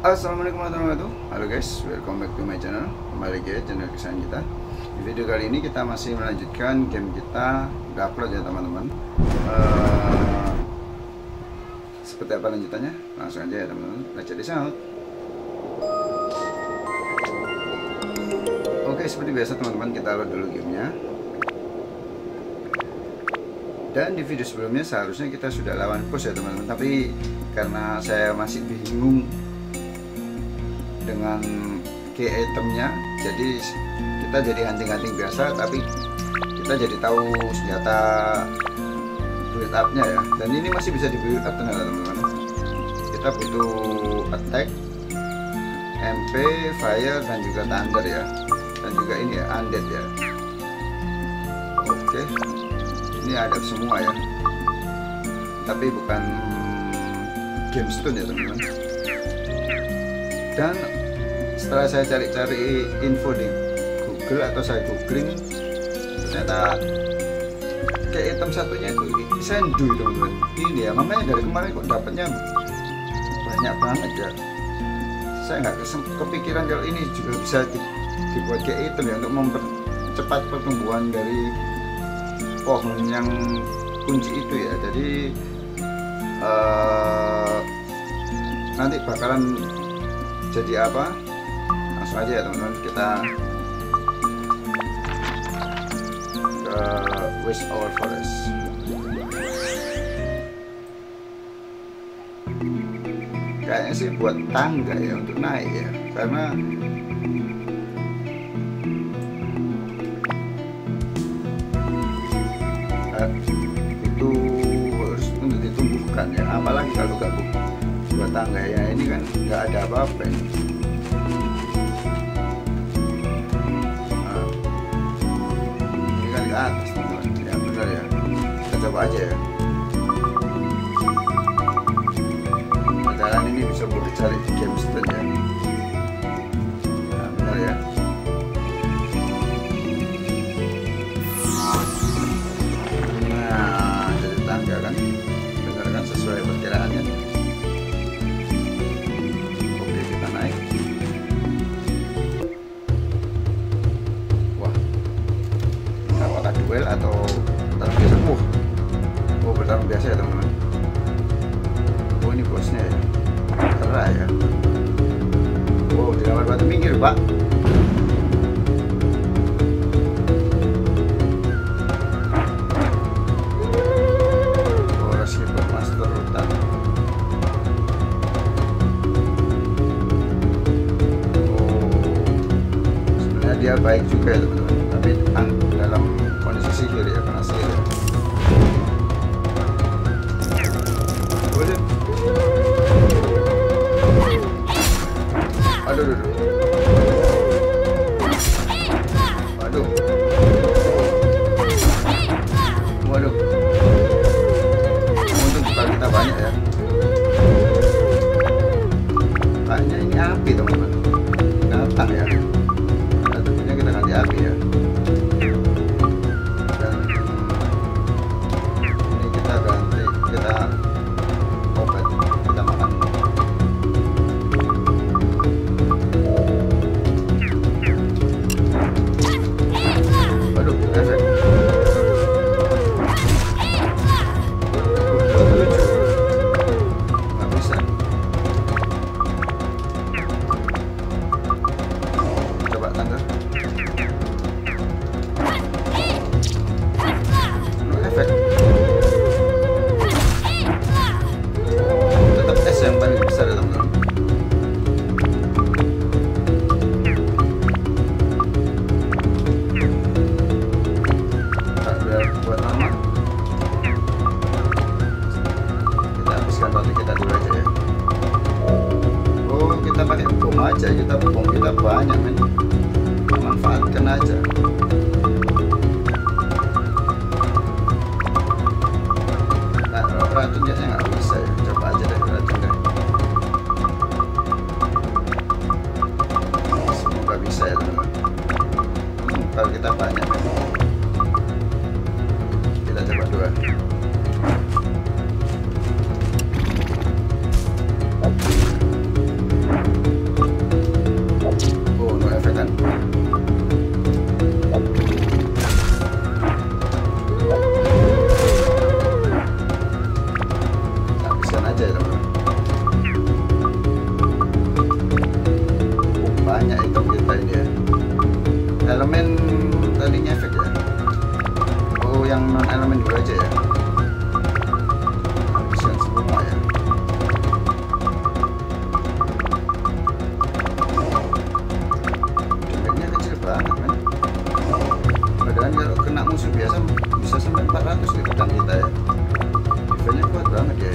Assalamualaikum warahmatullahi wabarakatuh. Halo guys, welcome back to my channel. Kembali ke channel kesayangan kita. Di video kali ini kita masih melanjutkan game kita Gaplot ya teman-teman. Seperti apa lanjutannya? Langsung aja ya teman-teman. Let's check this out. Oke, seperti biasa teman-teman, kita load dulu gamenya. Dan di video sebelumnya seharusnya kita sudah lawan bos ya teman-teman, tapi karena saya masih bingung dengan key itemnya, jadi kita jadi hunting-hunting biasa, tapi kita jadi tahu senjata build up-nya ya. Dan ini masih bisa di build up ternyata teman-teman. Kita butuh attack, MP, fire, dan juga thunder ya, dan juga ini ya undead ya. Oke, ini ada semua ya, tapi bukan gemstone ya teman-teman. Dan setelah saya cari-cari info di Google atau saya googling, ternyata kayak item satunya itu sendu teman-teman. Ini ya, makanya dari kemarin kok dapatnya banyak banget ya. Saya nggak kepikiran kalau ini juga bisa dibuat kayak item ya, untuk mempercepat pertumbuhan dari pohon yang kunci itu ya. Jadi nanti bakalan jadi apa, langsung aja ya teman-teman, kita ke West Our Forest. Kayaknya sih buat tangga ya untuk naik ya, karena itu harus untuk ditumbuhkan ya, apalagi kalau nggak buat tangga ya. Ini kan nggak ada apa-apa ya. Ini kan ke atas teman-teman ya, benar ya, kita coba aja ya. Jalan ini bisa boleh cari di gemstone ya. Nah, benar ya. Nah, jadi tangga kan, benar kan, sesuai perkiraannya. Oke, kita naik. Wah, apakah duel atau bertarung biasa? Oh, bertarung biasa ya teman-teman. Oh, ini bosnya ya, kera ya. Wow, dilawar batu minggir pak. Oh, Skipper Master Rutan. Oh, sebenarnya dia baik juga ya teman-teman, tapi dalam kondisi sihir ya, kena sihir ya. Aduh, waduh, waduh, untung kita banyak ya. Kayaknya ini api teman-teman, datang ya. Nah, tentunya kita ganti api ya. Dan ini kita ganti, kita obat, kita makan. Kita bom kita banyak men, manfaatkan aja. Nah, racunnya nggak bisa ya, coba aja deh racun deh. Semoga bisa ya teman-teman. Kalau kita banyak men, kita coba dua. banyak item kita ini ya. Elemen tadinya efek ya. Oh, yang non elemen dulu aja ya. Habiskan semua ya. Damage-nya kecil banget kan. Padahal kalau kena musuh biasa bisa sampai 400 ikutan kita ya. Defense-nya kuat banget ya.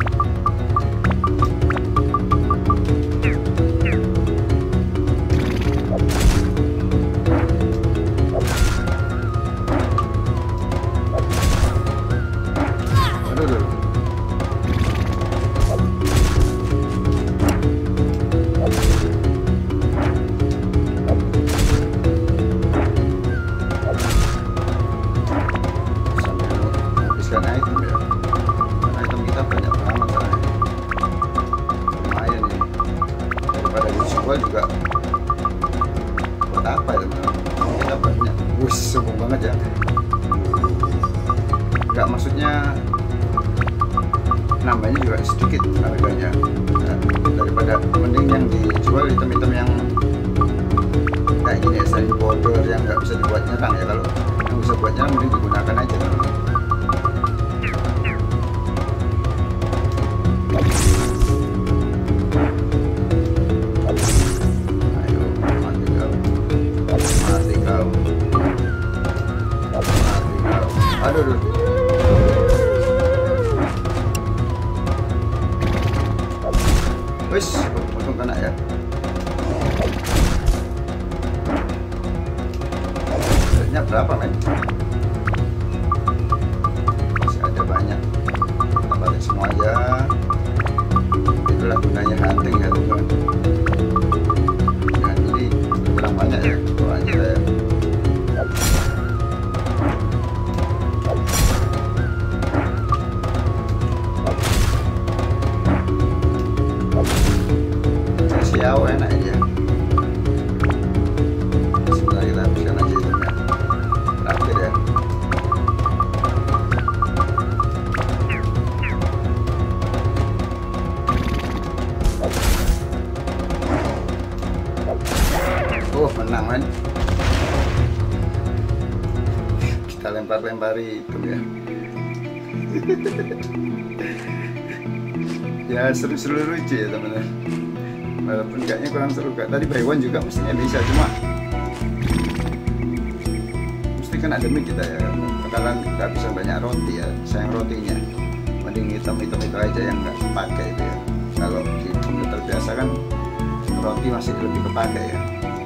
Juga buat apa ya teman-teman, kita banyak. Sombong banget ya. Enggak, maksudnya nambahnya juga sedikit harganya. Nah, daripada mending yang dijual item-item yang kayak gini ya, selain border yang nggak bisa dibuat nyerang ya. Kalau yang bisa buat nyerang mending digunakan aja teman-teman. Aduh. Wis, untung kena ya. Setnya berapa men? Masih ada banyak. Kita balik semua aja. Itulah gunanya hunting ya teman-teman. Nah, jadi kurang banyak ya. Kurang aja ya. Xiao enak ya. Sebentar kita habiskan aja itu ya. Terakhir ya. Menang men. Kita lempar-lempari itu ya. Ya seru-seru lucu ya teman-teman. Walaupun kayaknya kurang seru kak. Tadi buy one juga mestinya bisa, cuma mesti kena demi kita ya. Bakalan nggak bisa banyak roti ya. Sayang rotinya. Mending hitam-hitam itu aja yang nggak pakai itu ya. Kalau di komputer biasa kan roti masih lebih kepake ya.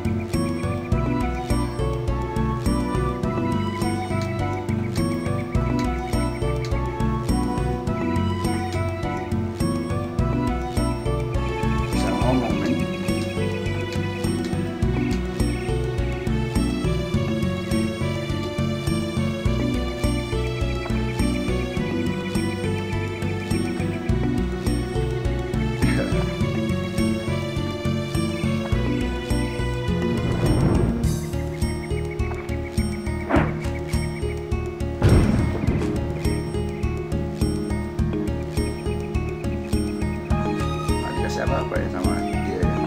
Apa ya sama dia ya.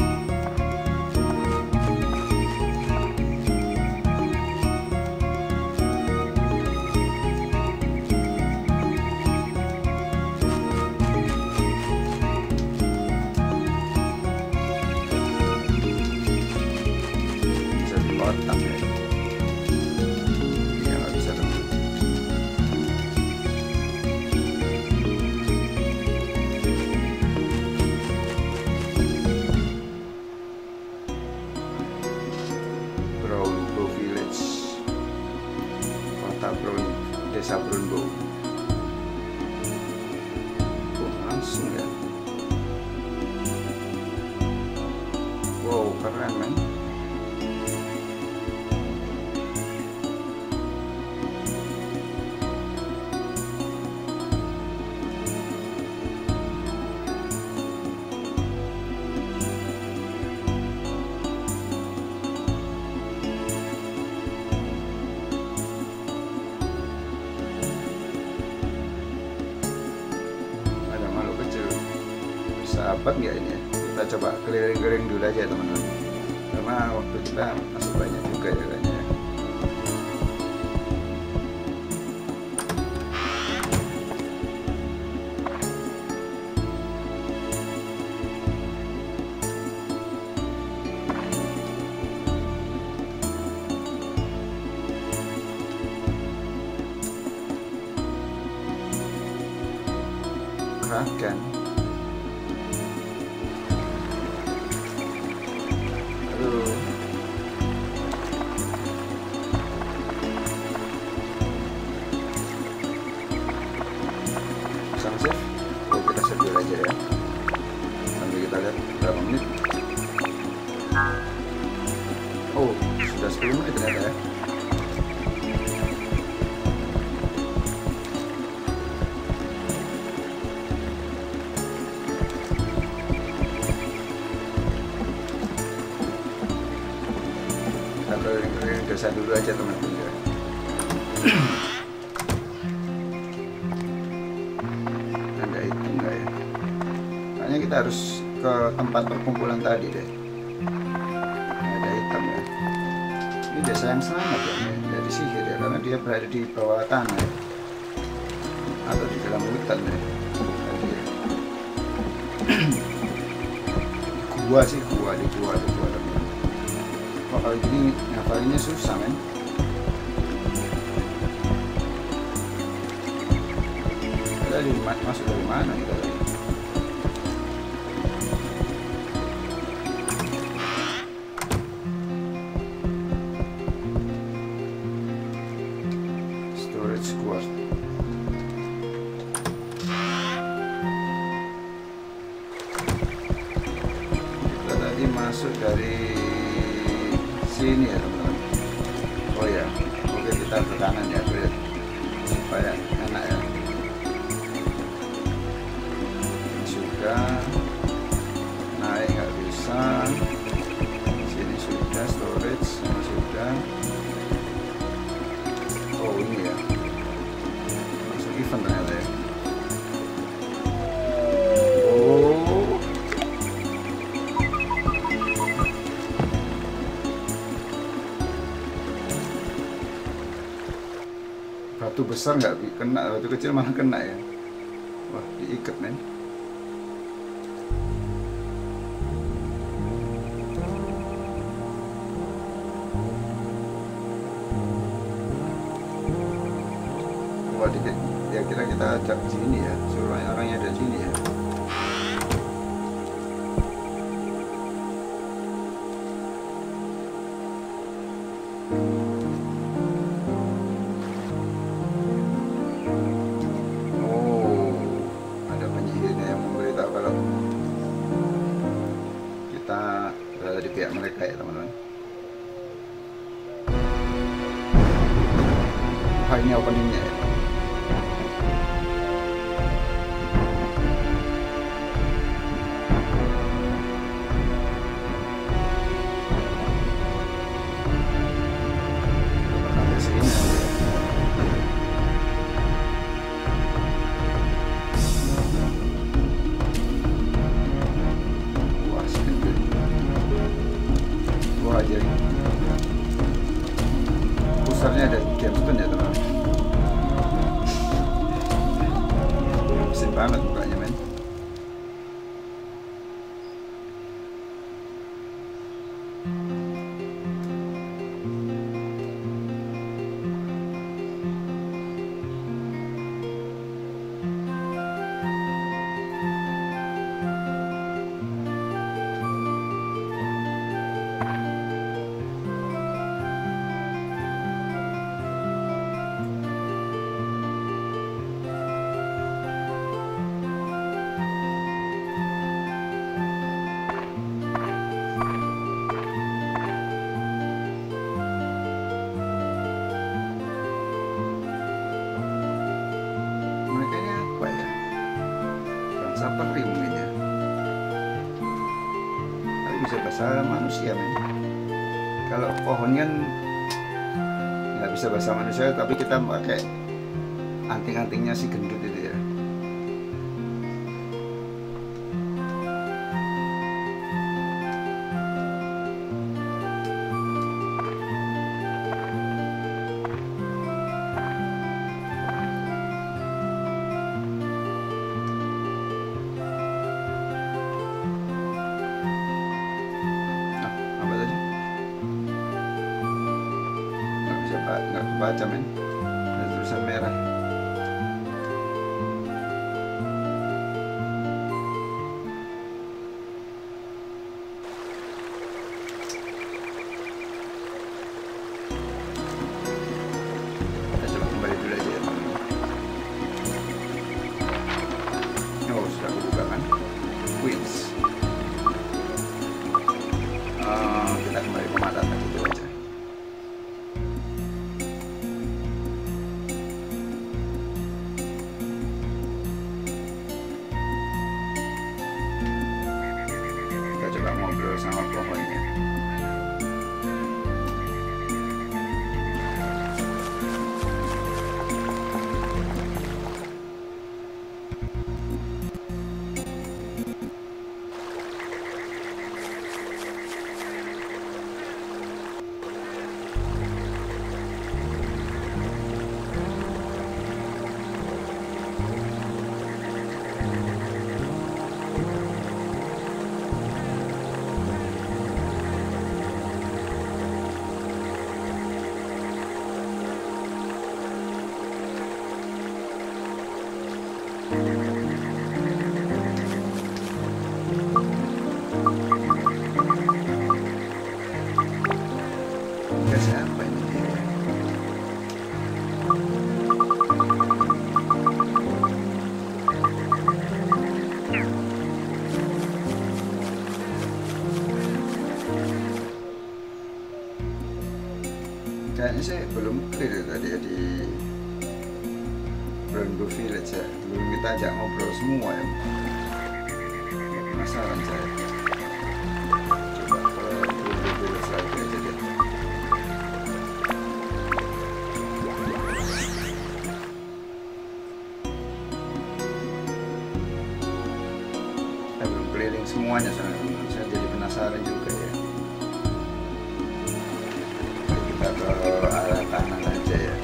Bisa dikotak ya. Iya nggak bisa dong. Brownbow Village, kota Brown, desa Brownbow. Langsung ya. Wow, keren men. Sahabat nggak ini ya? Kita coba keliling-keliling dulu aja teman-teman. karena waktu kita masih banyak juga ya kayaknya ya. Kraken. Aduh. Sang save. Oh, kita save dulu aja ya. Sambil kita lihat berapa menit. Oh, sudah 10 menit ternyata ya. Dosa dulu aja teman-teman ya. Ada itu enggak ya? Kayaknya kita harus ke tempat perkumpulan tadi deh. Ada hitam ya. Ini desa yang selamat ya, dari sihir ya, karena dia berada di bawah tanah ya. Atau di dalam hutan ya. Tadi ya. Gua sih, gua di gua. Oh, kalau gini ngapalinnya susah men. Kita masuk dari mana kita tadi? Storage squad. Kita tadi masuk dari sini ya teman-teman. Oh ya, oke kita ke kanan ya biar supaya enak ya. Sudah naik nggak bisa. Sini sudah storage sudah. Oh ini ya, masuk event ternyata ya. Batu besar nggak kena, batu kecil malah kena ya. Wah, diikat men. Wah, dikit. Ya kira kita ajak sini ya, suruh orangnya ada sini ya. Di pihak mereka ya teman-teman. Wah, ini openingnya ya. Sampai sini aja. Pusarnya ada gemstone ya teman-teman. Mesin banget mukanya men. Saperi mungkin ya, tapi bisa bahasa manusia men. Kalau pohon kan nggak bisa bahasa manusia, tapi kita pakai anting-antingnya si gendut itu ya. nggak kebaca men, ada tulisan merah. Kita coba kembali dulu aja ya teman-teman. Oh, sudah aku buka kan Queens. Kita kembali ke mata gitu aja. Kita coba ngobrol sama pohonnya. Siapa ini dia? Kayaknya sih belum clear tadi ya di Rainbow Village ya. Belum kita ajak ngobrol semua ya. Penasaran saya. Coba ke Rainbow Village lagi aja deh. Saya belum keliling semuanya soalnya teman-teman. Saya jadi penasaran juga ya. Kita ke arah kanan aja ya.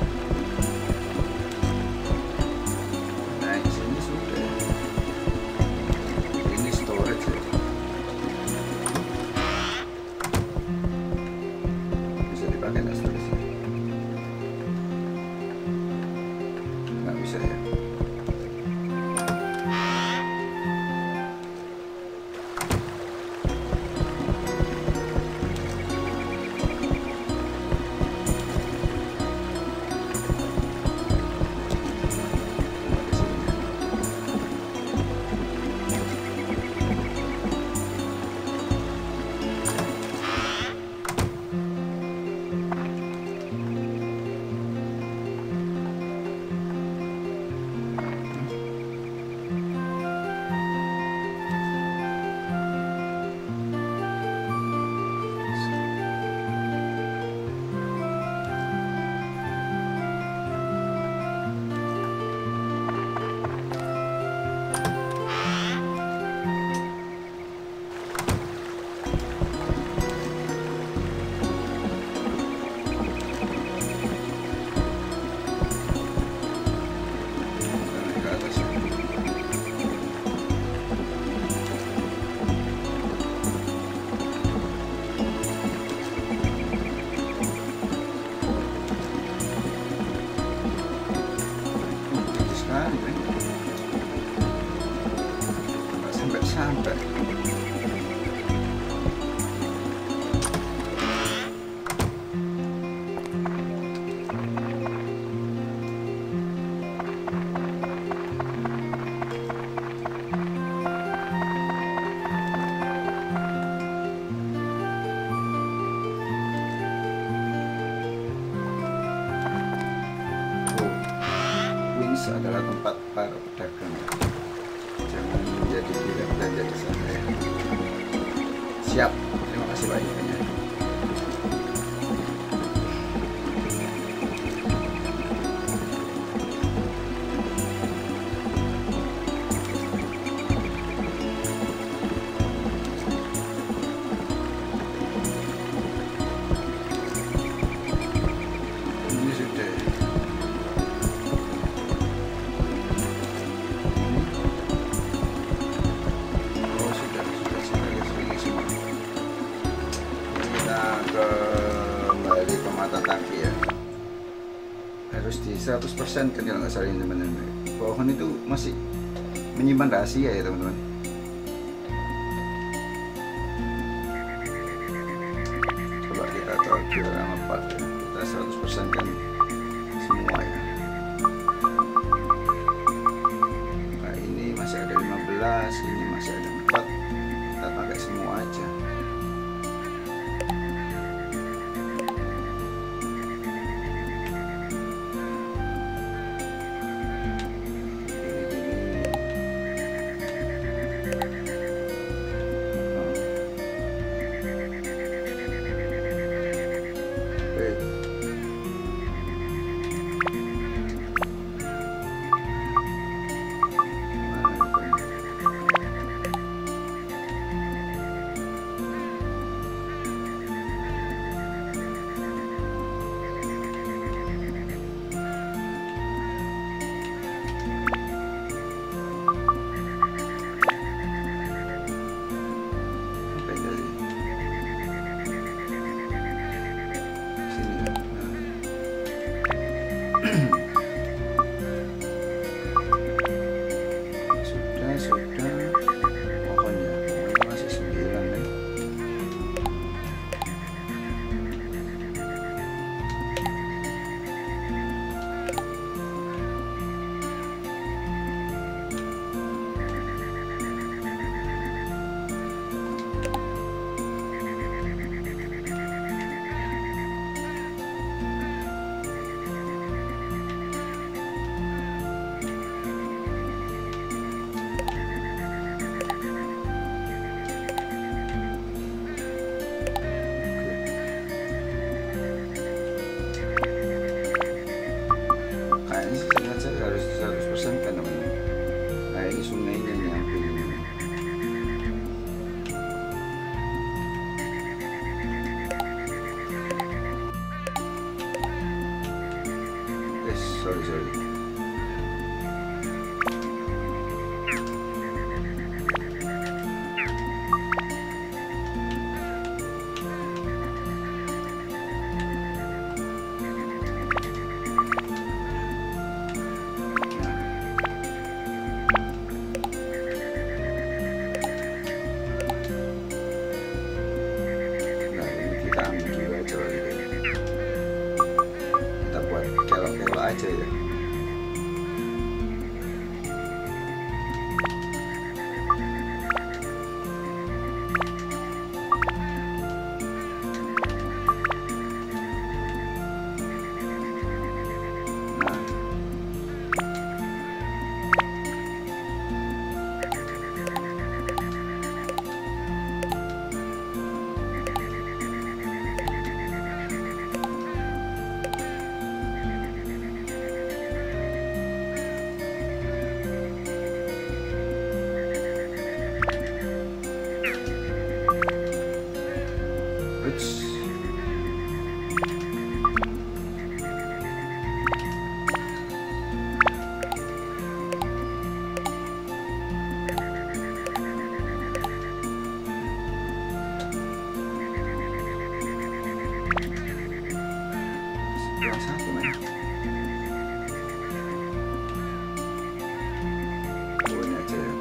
Nah di sini sudah. Ini storage ya. Bisa dipakai nggak storage? Nggak bisa ya. Sampai Queens adalah tempat para pedagang. Jangan menjadi gila belanja di sana ya. Siap, terima kasih banyak. Ini sudah. Oh sudah semua. Kita kembali ke mata kaki ya. harus di 100% kan kalau nggak salah ini teman-teman. Pohon itu masih menyimpan rahasia ya teman-teman. Coba kita toggle sama part ya, kita 100% kan semua ya. Nah ini masih ada 15, ini masih ada 4, kita pakai semua aja. Sudah pokoknya masih 9 nih. Harus 100% kan teman-teman. Nah ini sungainya nyampe ini. Sorry. Kita ambil dulu aja gitu. Kita buat kelok-kelok aja ya. Satu men. Ini aja ya.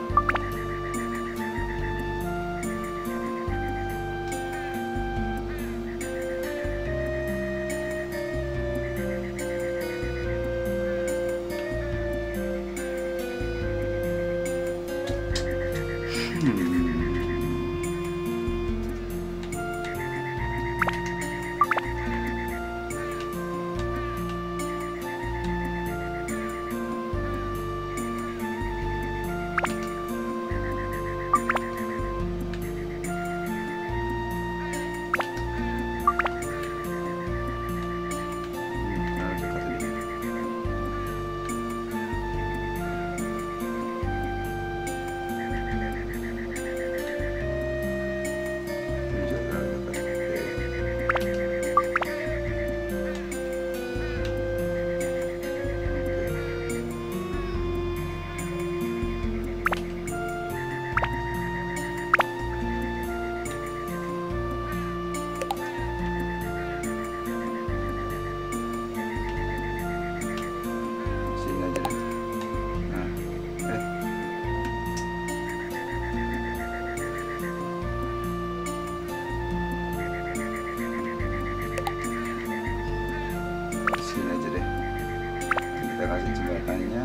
sini aja deh. Kita kasih jembatannya.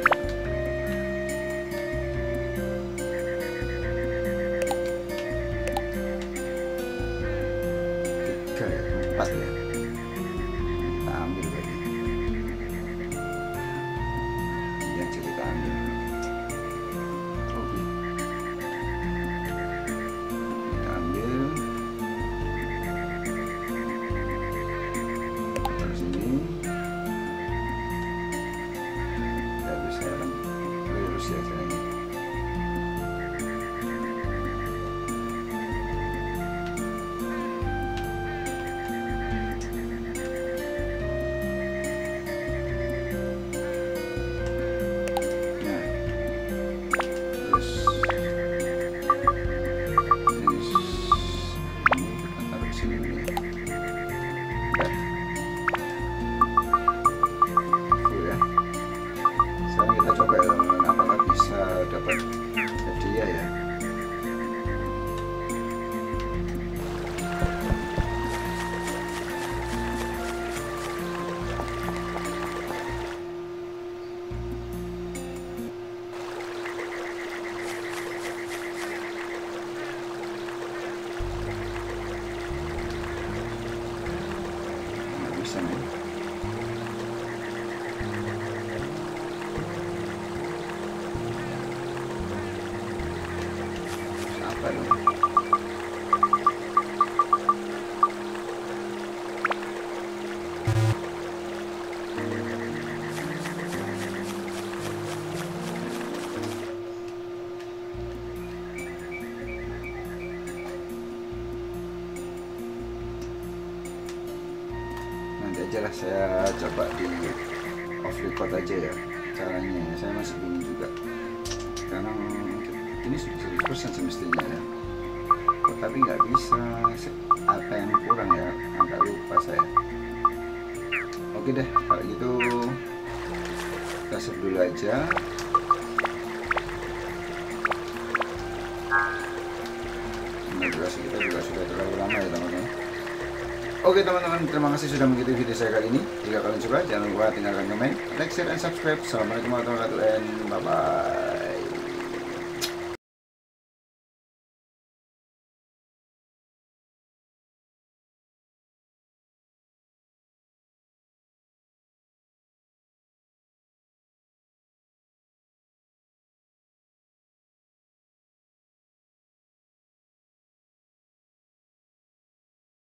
Tiga ya, 4 ya. Kita ambil lagi. Iya, jadi kita ambil. Oke. Kita ambil. Terus ini. Kita bisa lurus ya caranya. Dapat hadiah ya. Nggak bisa nih. Apa dong? Nanti aja lah, saya coba di off record aja ya caranya. Saya masih bingung juga karena ini sudah 100% semestinya ya, tapi nggak bisa. Apa yang kurang ya, agak lupa saya. Oke deh, kalau gitu kita save dulu aja. Ini durasi kita juga sudah terlalu lama ya teman-teman. Oke teman-teman, terima kasih sudah mengikuti video saya kali ini. Jika kalian suka, jangan lupa tinggalkan komen, like, share, dan subscribe. Assalamualaikum warahmatullahi wabarakatuh, and bye-bye.